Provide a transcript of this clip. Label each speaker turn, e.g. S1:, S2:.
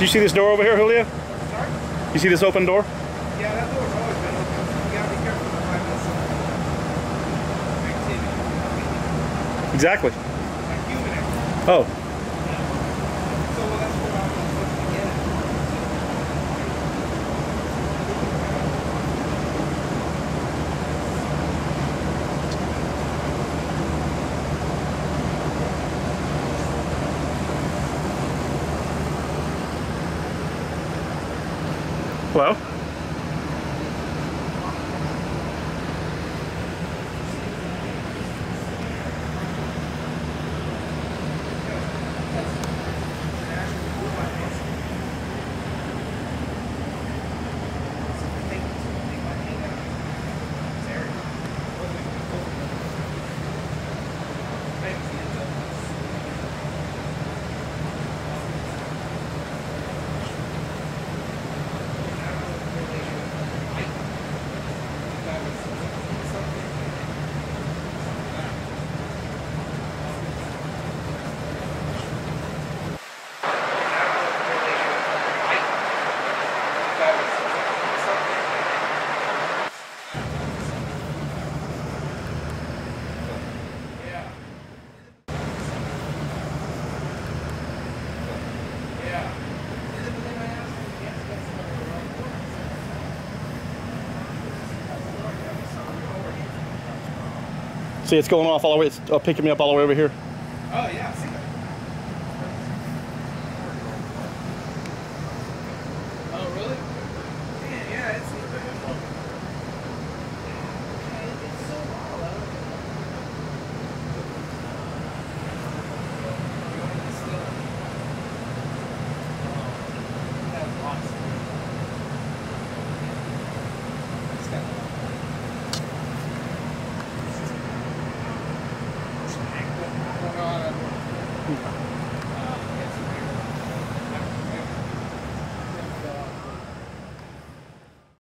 S1: you see this door over here, Julio?
S2: Sorry?
S1: You see this open door?
S2: Yeah, that door's always been open. You gotta be careful with activity.
S1: Exactly.
S2: Like human activity.
S1: Oh.
S2: So well, that's where I'm supposed to get it.
S1: Hello? See, it's going off all the way. It's picking me up all the way over here.
S2: Oh yeah, see.